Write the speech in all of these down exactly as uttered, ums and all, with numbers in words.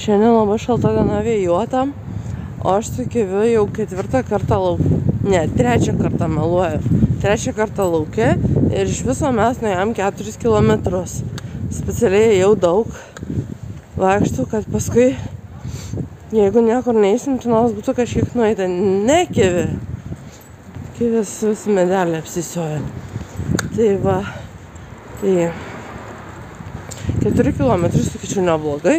Šiandien labai šalta diena, vėjuota, o aš su Kiviu jau ketvirtą kartą lauke, ne, trečią kartą meluoju, trečią kartą lauke ir iš viso mes nuėjom keturis kilometrus. Specialiai jau daug vaikštų, kad paskui, jeigu niekur neįsim, tai nors būtų kažkiek nueita. Ne, Kivi. Kivis vis medelį apsisioja. Tai va, tai keturi kilometrai, sakyčiau, neblogai.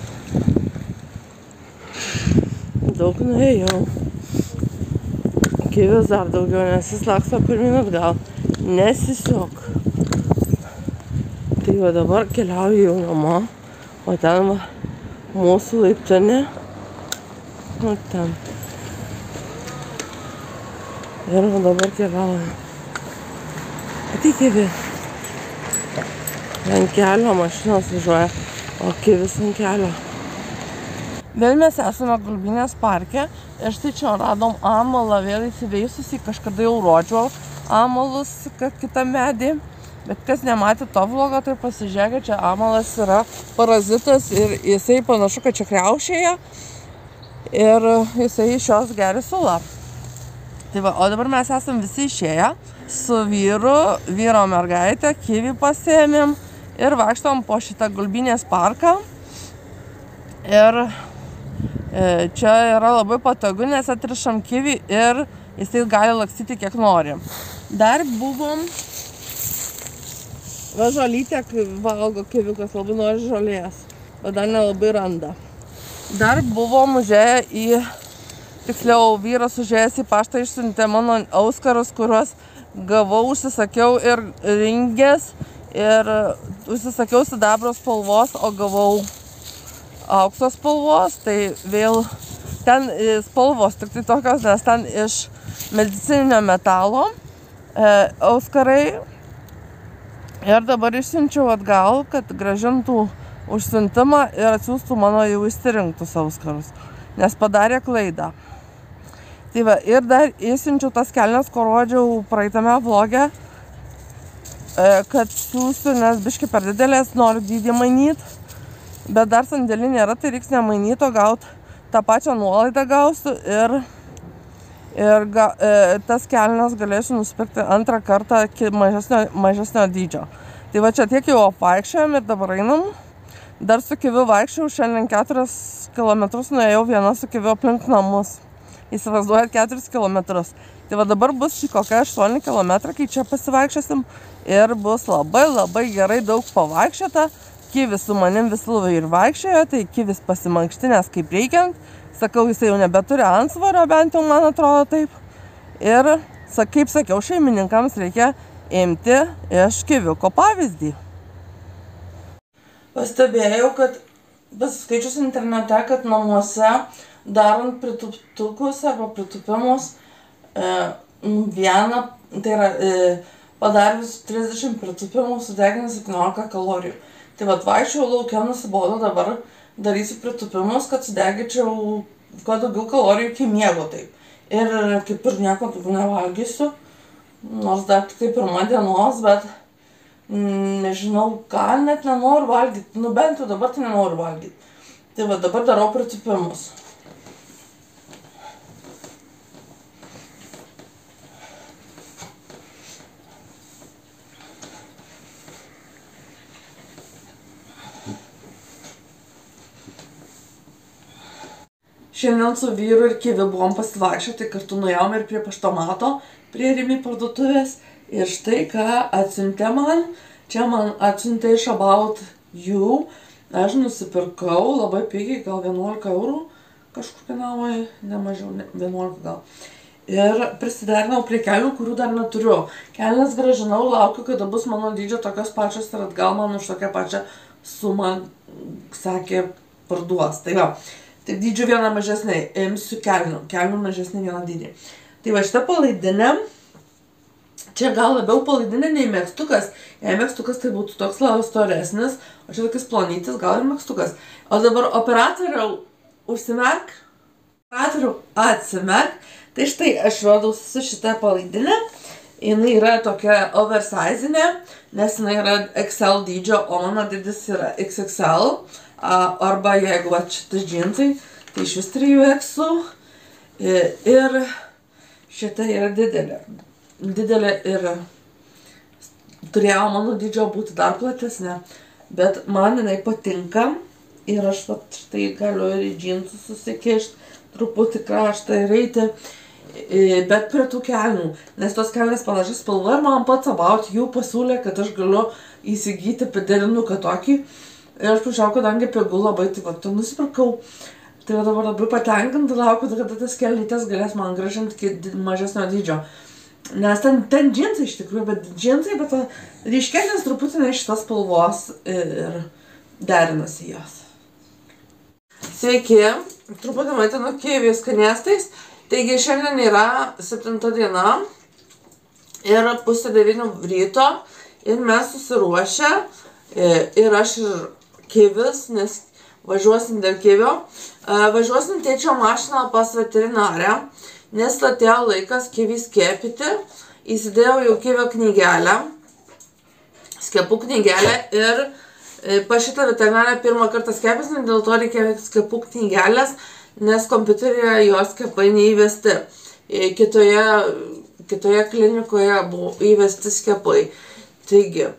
Daug nuėjau. Kivis dar daugiau, nes jis laksto pirmyn atgal. Nesisiok. Tai va dabar keliauju jau namo, o ten va mūsų laiptinė. O ten. Ir va dabar keliauju. Ateik, Kivi. Ant kelio mašinos važiuoja, o Kivis ant kelio. Vėl mes esame Gulbinės parke ir štai čia radom amalą vėl įsiveisusį, kažkada jau rodžiau amalus kitą medį, bet kas nematė to vlogo, tai pasižiūrėkit, čia amalas yra parazitas ir jisai panašu, kad čia kriaušėje ir jisai iš jos geria sulą. Tai va, o dabar mes esam visi išėję su vyru, vyro mergaitę, Kivį pasiėmėm ir vaikštom po šitą Gulbinės parką. Ir čia yra labai patogu, nes atrišam Kivį ir jisai gali lakstyti kiek nori. Dar buvom, va žolytė valgo Kiviukas, labai nori žolės, bet dar nelabai randa. Dar buvom užėję į, tiksliau vyras užėjęs į paštą išsiuntė mano auskarus, kuriuos gavau, užsisakiau ir ringės ir užsisakiau sidabro spalvos, o gavau aukso spalvos, tai vėl ten spalvos tik tai tokios, nes ten iš medicininio metalo e, auskarai. Ir dabar išsiunčiau atgal, kad grąžintų užsiuntimą ir atsiųstų mano jau išsirinktus auskarus, nes padarė klaidą. Tai va, ir dar išsiunčiau tas kelnes, ko rodžiau praeitame vloge, e, kad siūsiu, nes biški per didelės, noriu dydį mainyti. Bet dar sandėlį nėra, tai reiks nemainyt, o gaut tą pačią nuolaidą gausiu ir, ir ga, e, tas kelnes galėsiu nusipirkti antrą kartą mažesnio, mažesnio dydžio. Tai va čia tiek jau apvaikščiojom ir dabar einam. Dar su Kiviu vaikščiau, šiandien keturis kilometrus nuėjau viena su Kiviu aplink namus. Įsivaizduojat keturis kilometrus. Tai va dabar bus šį kokia aštuoni kilometrai, kai čia pasivaikščiosim ir bus labai labai gerai daug pavaikščiota. Kivis su manim vis ir vaikščiojo, tai Kivis pasimankštinės kaip reikiant. Sakau, jisai jau nebeturi antsvorio, bent jau man atrodo taip. Ir, kaip sakiau, šeimininkams reikia imti iš Kiviuko pavyzdį. Pastebėjau, kad pasiskaičius internete, kad namuose darant prituptukus arba pritupimus e, vieną, tai yra e, padarius trisdešimt pritupimų sudegina septyniolika kalorijų. Tai vat vaikščiau laukia, nusibodo, dabar darysiu pritupimus, kad sudeginčiau kuo daugiau kalorijų iki miego taip. Ir kaip ir nieko daugiau nevalgysiu, nors dar tik tai pirma dienos, bet mm, nežinau ką, net nenoriu valgyti, nu bent jau dabar tai nenoriu valgyti. Tai va dabar darau pritupimus. Šiandien su vyru ir Kiviu buvom pasivaikščioti, kartu nuėjom ir prie paštomato, prie Rimi parduotuvės. Ir štai ką atsiuntė man. Čia man atsiuntė iš About You. Aš nusipirkau labai pigiai, gal vienuolika eurų. Kažkur kainavo, ne mažiau, ne, vienuolika gal. Ir prisiderinau prie kelnių, kurių dar neturiu. Kelnes grąžinau, laukiu, kada bus mano dydžio tokios pačios ir atgal man už tokią pačią sumą, sakė, parduos. Tai va. Tik dydžių vieną mažesnį, imsiu kelnių, kelnių mažesnį vieną dydį. Tai va šitą palaidinę, čia gal labiau palaidinė nei megztukas, jei megztukas tai būtų toks labiau storesnis, o čia tokis plonytis, gal ir megztukas. O dabar operatoriau, užsimerk, operatoriau, atsimerk, tai štai aš rodau su šitą palaidinę, jinai yra tokia oversizinė, nes jinai yra X L dydžio, o mano dydis yra X X L. Arba jeigu va šitas džinsai, tai iš vis trijų eksų. Ir šita yra didelė. Didelė ir turėjo mano dydžio būti dar platesnė. Bet man jinai patinka. Ir aš va štai galiu ir į džinsus susikišti, truputį kraštą ir eiti. Bet prie tų kelnių. Nes tos kelnės panašios spalva ir man pats about jų pasiūlė, kad aš galiu įsigyti pederinuką tokį. Ir aš prašiau, kadangi pigu labai, tai va, tu nusipirkau. Tai va dabar labai patenkinti, laukiu, kada tas kelnytės galės man grąžinti iki mažesnio dydžio. Nes ten, ten džinsai iš tikrųjų, bet džinsai, bet ryškesnės truputį ne šitas spalvos ir derinasi jos. Sveiki, truputį maitinu kievį skanėstais. Taigi šiandien yra septinta diena ir pusė devynių ryto ir mes susiruošę ir aš ir kievis, nes važiuosim dėl kievio. Važiuosim tėčio mašiną pas veterinarę, nes atėjo laikas kievį skiepyti. Įsidėjau jau kievio knygelę, skiepų knygelę ir pas šitą veterinarę pirmą kartą skiepęs, dėl to reikia skiepų knygelės, nes kompiuteryje jos skiepai neįvesti. Kitoje, kitoje klinikoje buvo įvesti skiepai. Taigi,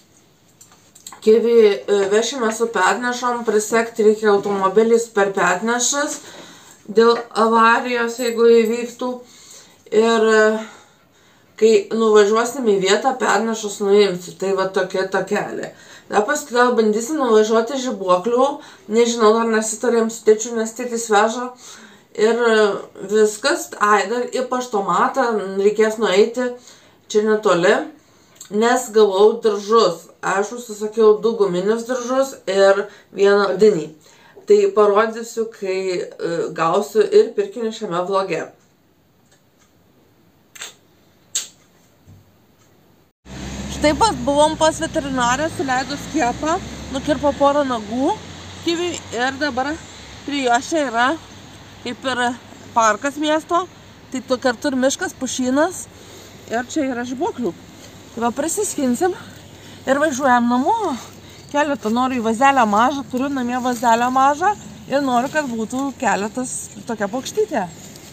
kievį vešime su petnešom, prisekti reikia automobilis per petnešas dėl avarijos, jeigu įvyktų. Ir kai nuvažiuosim į vietą, petnešus nuimsiu. Tai va tokia tokelė. Dar paskui gal bandysim nuvažiuoti žibuoklių, nežinau, dar nesitarėm su tėčiu, nes tėtis veža. Ir viskas, ai, dar į paštomatą reikės nueiti, čia netoli, nes gavau diržus. Aš užsisakiau du guminius diržus ir vieną odinį. Tai parodysiu, kai gausiu ir pirkinį šiame vloge. Taip pat buvom pas veterinarę, suleido skiepą, nukirpo porą nagų kiviui ir dabar prie jo čia yra kaip ir parkas miesto, tai tu kartu ir miškas, pušynas ir čia yra žibuoklių. Tai va prisiskinsim ir važiuojam namo. Keletą noriu į vazelę mažą, turiu namie vazelę mažą ir noriu, kad būtų keletas tokia paukštytė.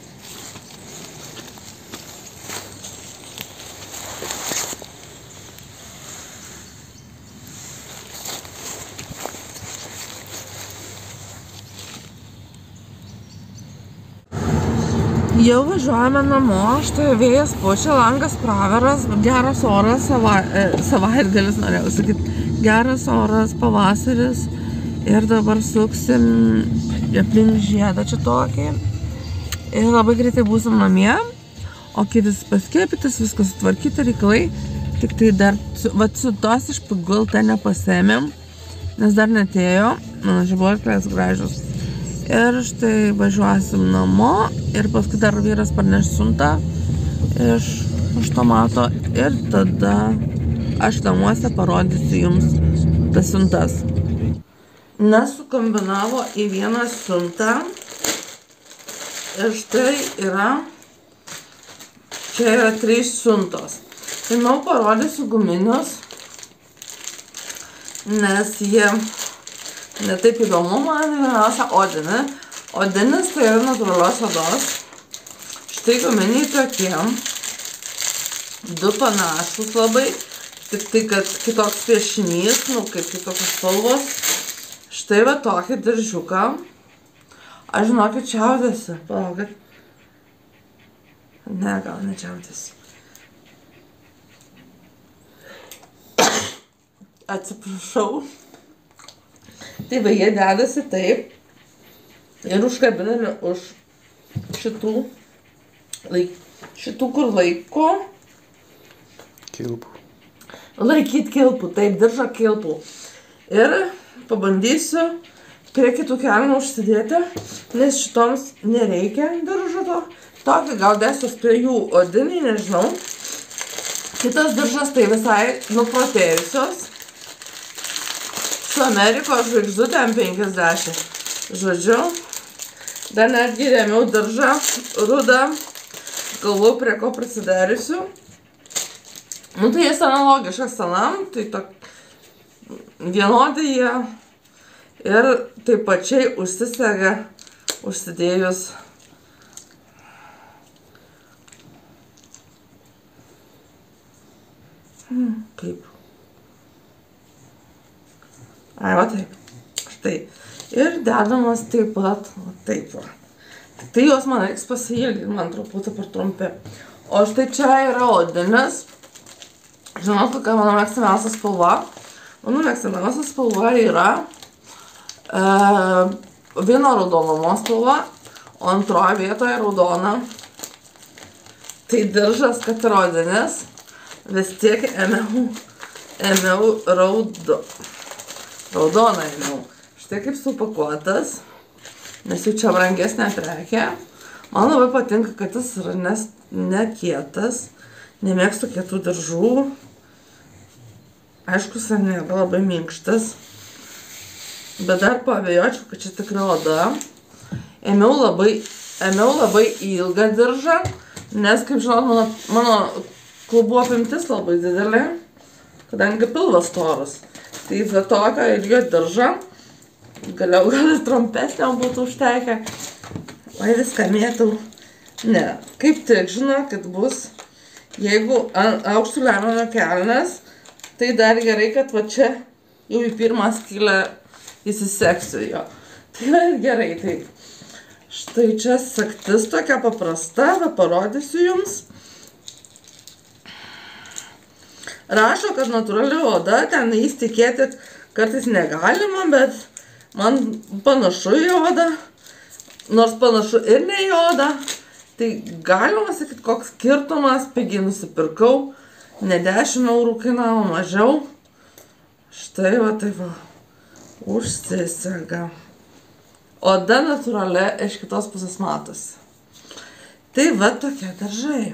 Jau važiuojame namo, štai vėjas pučia, langas praveras, geras oras, sava, e, savaitgalis norėjau sakyti, geras oras, pavasaris ir dabar suksim aplink žiedą čia tokį ir labai greitai būsim namie, o kivis paskiepytas, viskas sutvarkyta reikalai, tik tai dar, vat su tos iš pigul ten nepasėmėm, nes dar netėjo, mano žibuoklės gražios. Ir štai važiuosim namo ir paskui dar vyras parneš siuntą iš paštomato ir tada aš namuose parodysiu jums tas siuntas. Nesukombinavo į vieną siuntą ir štai yra, čia yra trys siuntos. Tai manau parodysiu guminius, nes jie netaip įdomu man, vienausia odinė. Odinis tai yra natūralios odos. Štai guminiai tokie. Du panašus labai. Tik tai, kad kitoks piešinys, nu, kaip kitokios spalvos. Štai va tokį diržiuką. Aš žinokit čiaudėsi. Palaukit. Ne, gal nečiaudėsi. Atsiprašau. Tai va, jie dedasi taip ir užkabinami už šitų, laik, šitų kur laiko. Kilpų. Laikyt kilpų, taip, diržą kilpų. Ir pabandysiu prie kitų kelnių užsidėti, nes šitoms nereikia diržo to. Tokį gal dėsiu prie jų odinį, nežinau. Kitas diržas tai visai nuprotėjusios. Su Amerikos žvaigždutė M penkiasdešimt. Žodžiu, dar netgi rėmiau diržą rudą, galvau prie ko prisidarysiu. Nu tai jis analogiškas senam, tai tok vienodai jie Ir taip pačiai užsisega užsidėjus hmm, kaip. Ai, va taip. Štai. Ir dedamas taip pat, va taip va. Tik tai jos man reiks pasiilginti, man truputį per trumpi. O štai čia yra odinis. Žinot, kokia mano mėgstamiausia spalva? Mano mėgstamiausia spalva yra e, vyno raudonumo spalva, o antroje vietoje raudona. Tai diržas, kad yra odinis, vis tiek ėmiau, ėmiau raudo, raudoną ėmiau. Štai kaip supakuotas, nes jau čia brangesnė prekė. Man labai patinka, kad jis yra nes, ne kietas, nemėgstu kietų diržų. Aišku, jis nėra labai minkštas, bet dar paabejočiau, kad čia tikrai oda. Ėmiau labai, ėmiau labai ilgą diržą, nes, kaip žinot, mano, mano klubų apimtis labai didelė, kadangi pilvas storas. Tai za tokią ilgą diržą, galiau gal ir trumpesnio būtų užtekę. Vai viską mėtau. Ne, kaip tik žinokit bus, jeigu aukštų lemeno kelnes, tai dar gerai, kad va čia jau į pirmą skylę įsiseksiu jo. Tai yra ir gerai, taip. Štai čia sagtis tokia paprasta, va parodysiu jums. Rašo, kad natūrali oda, ten jais tikėti kartais negalima, bet man panašu į odą, nors panašu ir ne į odą. Tai galima sakyti, koks skirtumas, pigiai nusipirkau, ne dešimt eurų kainavo, mažiau. Štai va, tai va, užsisega. Oda natūrali iš kitos pusės matosi. Tai va tokie daržai.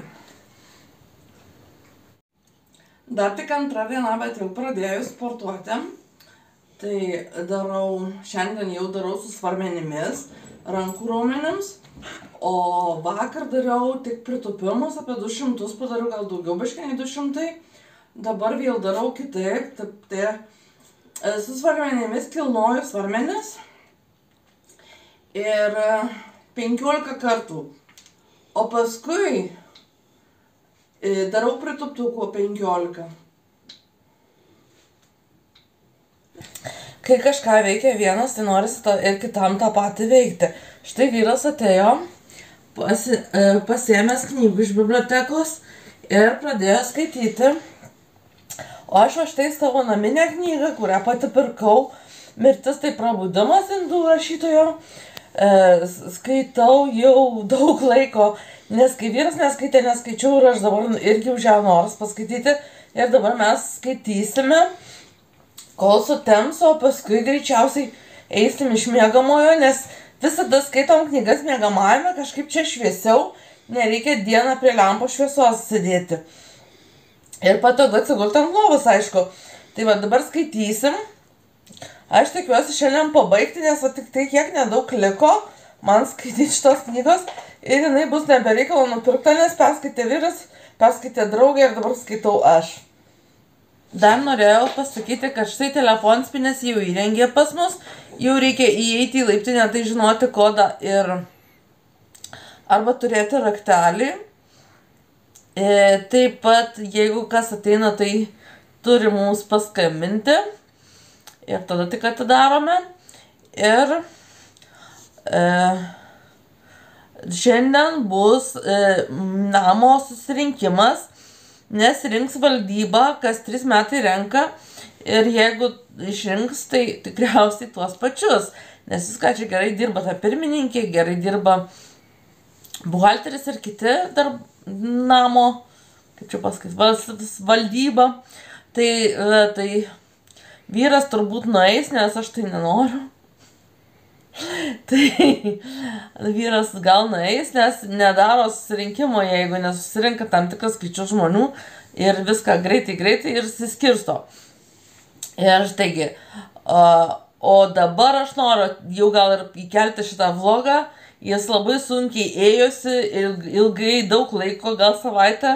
Dar tik antra diena, bet jau pradėjau sportuoti. Tai darau, šiandien jau darau su svarmenimis, rankų raumenims. O vakar dariau tik pritupimus, apie du šimtus padariau, gal daugiau biškai nei du šimtai. Dabar vėl darau kitaip, taip, tai su svarmenimis kilnoju svarmenis. Ir penkiolika kartų. O paskui darau prituptukų penkiolika. Kai kažką veikia vienas, tai norisi ir kitam tą patį veikti. Štai vyras atėjo, pasi, pasiėmęs knygų iš bibliotekos ir pradėjo skaityti. O aš va štai savo naminę knygą, kurią pati pirkau, Mirtis tai prabudimas indų rašytojo, skaitau jau daug laiko, nes kai vyras neskaitė, neskaičiau ir aš dabar irgi užėjo noras paskaityti. Ir dabar mes skaitysime, kol sutems, o paskui greičiausiai eisim iš miegamojo, nes visada skaitom knygas miegamajame, kažkaip čia šviesiau, nereikia dieną prie lempo šviesos sėdėti. Ir patogu atsigulti ant lovos, aišku. Tai va dabar skaitysim. Aš tikiuosi šiandien pabaigti, nes va tik tai kiek nedaug liko man skaityti šitos knygos. Ir jinai bus nebereikalo nupirkta, nes perskaitė vyras, perskaitė draugė ir dabar skaitau aš. Dar norėjau pasakyti, kad štai telefonspynės jau įrengė pas mus. Jau reikia įeiti į laiptinę, tai žinoti kodą ir arba turėti raktelį. E, taip pat, jeigu kas ateina, tai turi mums paskambinti. Ir tada tik atidarome. Ir e, šiandien bus e, namo susirinkimas, nes rinks valdyba, kas trys metai renka. Ir jeigu išrinks, tai tikriausiai tuos pačius. Nes viską čia gerai dirba ta pirmininkė, gerai dirba buhalteris ir kiti darb namo, kaip čia pasakyti, valdyba. Tai, tai vyras turbūt nueis, nes aš tai nenoriu. Tai vyras gal nueis, nes nedaro susirinkimo, jeigu nesusirinka tam tikras skaičius žmonių ir viską greitai, greitai ir susiskirsto. Ir taigi, o dabar aš noriu jau gal ir įkelti šitą vlogą. Jis labai sunkiai ėjosi, ilgai, daug laiko, gal savaitę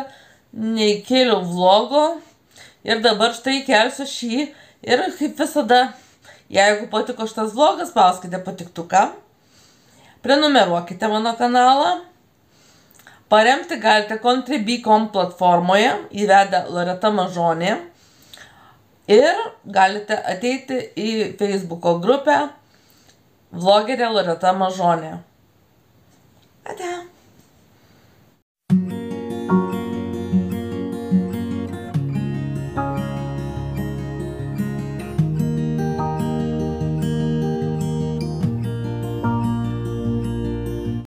neįkėliau vlogo. Ir dabar štai kelsiu šį. Ir kaip visada, Jeigu patiko šitas vlogas, spauskite patiktuką. Prenumeruokite mano kanalą. Paremti galite Contribui punkt com platformoje, įvedę Loreta Mažonė. Ir galite ateiti į Facebooko grupę Vlogerė Loreta Mažonė. Ate.